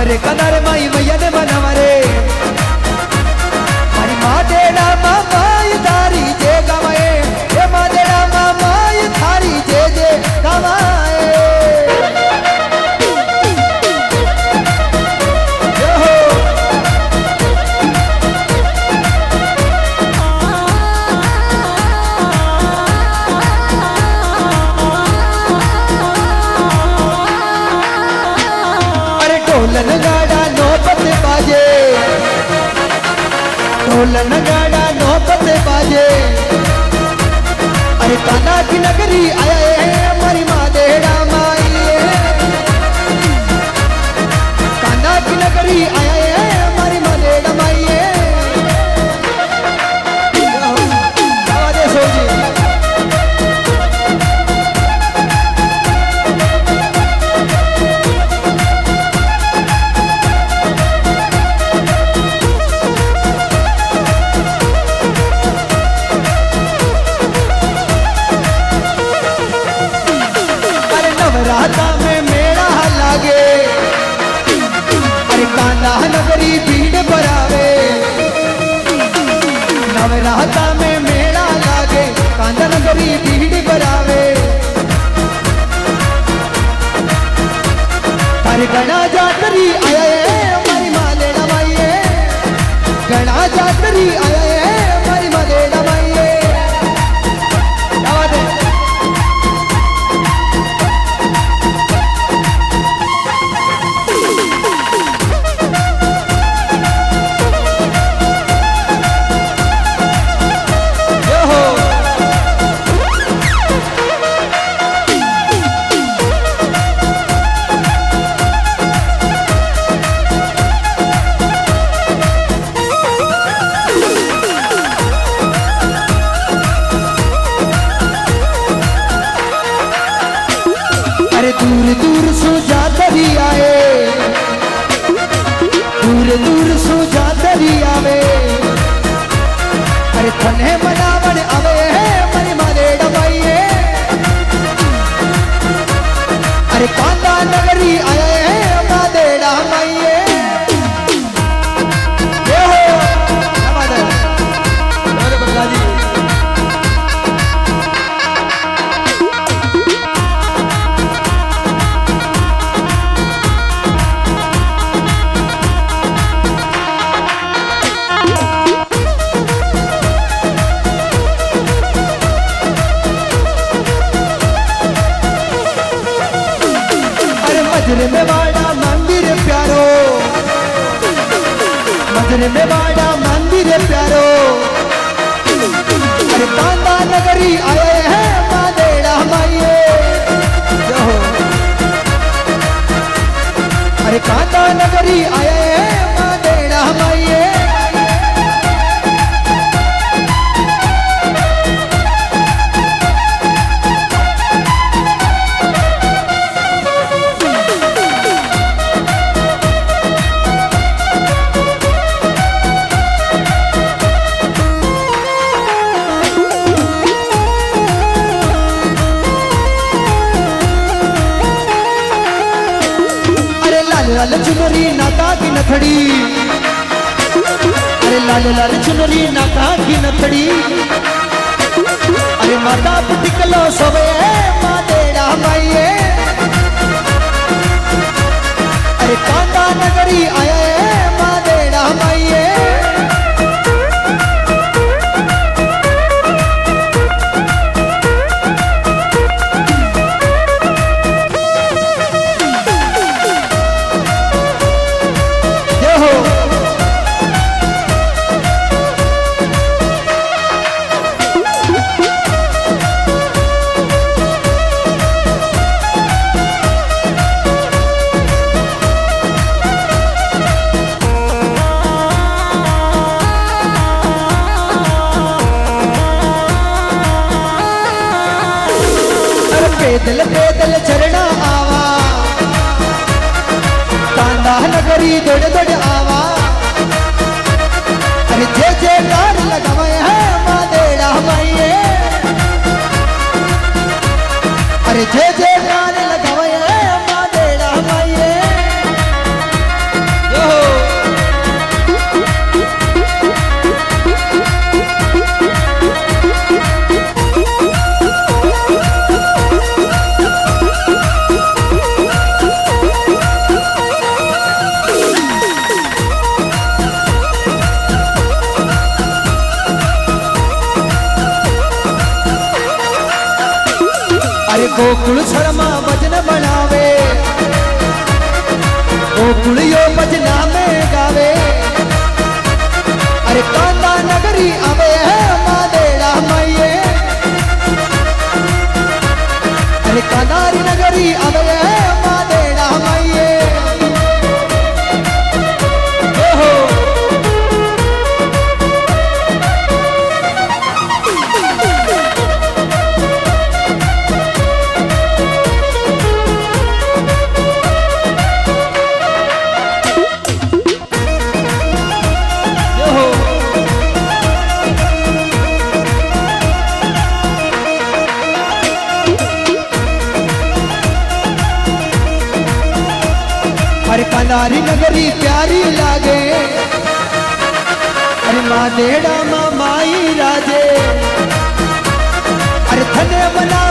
अरे कदर माई मैया ने बनावरे मारी मादेड़ा मामाई थारी जे गवाए ये मादेड़ा मामाई थारी जे गवाए ढोलन गाड़ा नौबत बाजे ढोलन गाड़ा नौबत बाजे अरे कान्हा की नगरी आया है हमारी मादेड़ा माई कान्हा की नगरी आया है हमारी मादेड़ा माई राधा में मेरा लागे अरे कान्हा नगरी भीड़ भरावे नवराता में मेरा लागे कान्हा नगरी भीड़ भरावे अरे गणा जातरी आया है हमारी मालेड़ा माई गणा जातरी आया है हमारी मालेड़ा माई दूर दूर सो जातरी आए दूर दूर सो जातरी आवे अरे थने मनावन आवे है मरी मालेड़ा माई अरे कान्हा नगरी आया है मालेड़ा माई मजरे में बाड़ा मंदिर प्यारो मजरे में बाड़ा मंदिर प्यारो अरे कान्हा नगरी आए हैं मालेड़ा माई अरे कान्हा नगरी आए हैं मालेड़ा माई लाल चुनरी नाता की नथड़ी अरे लाल लाल चुनरी नाता की नथड़ी अरे माता पुटिकलो सोवे मालेड़ा माई अरे कान्हा नगरी आया है मालेड़ा माई पैदल पैदल चरणा आवा कान्हा नगरी दौड़ दौड़ आवा अरे जे जे कार लगावे है मालेड़ा माई अरे जे जे कार लगावे है मालेड़ा माई अरे गोकुल शर्मा भजन बनावे, गोकुल यो भजना में गावे। अरे कांदा नगरी आवे है मादेड़ा माइये, अरे कांदारी नगरी आवे है मादेड़ा माइये। अरे कांदारी नगरी प्यारी लागे, अरे मादेड़ा माई राजे। अरे धन्य बना